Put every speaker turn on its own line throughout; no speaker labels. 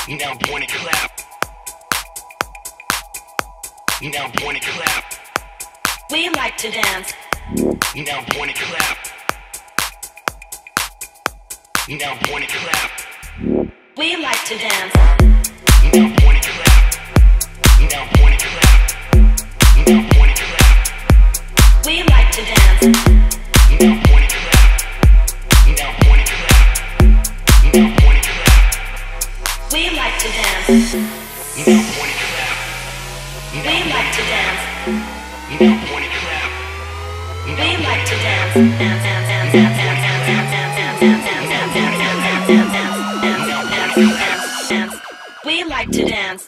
Now point and clap. Now point and clap.
We like to dance.
Now point and clap. Now point and clap.
We like to dance.
Now point and clap. Now point and clap. Now point and clap.
We like to dance.
Now point and clap. Now point and clap. Now point and clap.
We like to dance.
Now point and clap.
We like to dance.
Now point and clap.
We like to dance. Dance, dance, dance, dance, dance, dance, dance, dance, dance, dance, dance, dance, dance, dance, dance, dance, dance. We like to dance.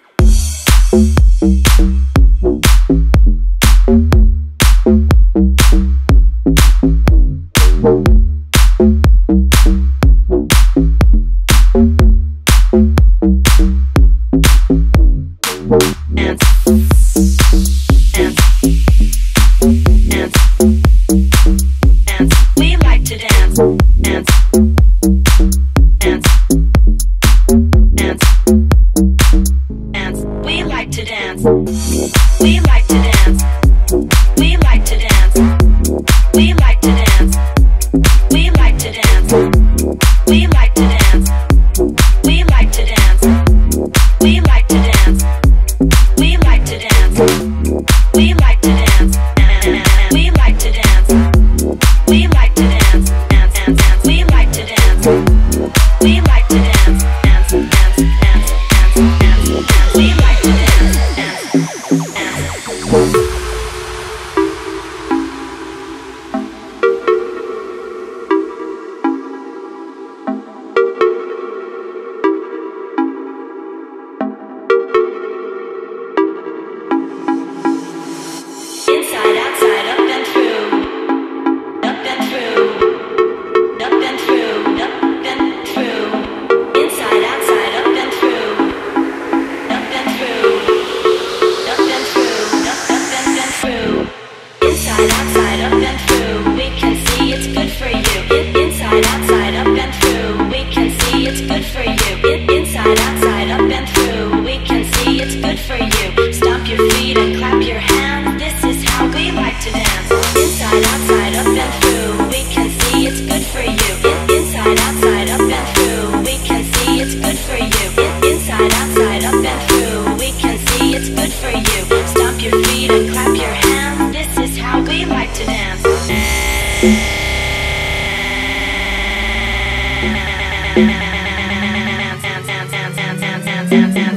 Dance, dance, dance, dance, dance, dance, dance, dance, dance.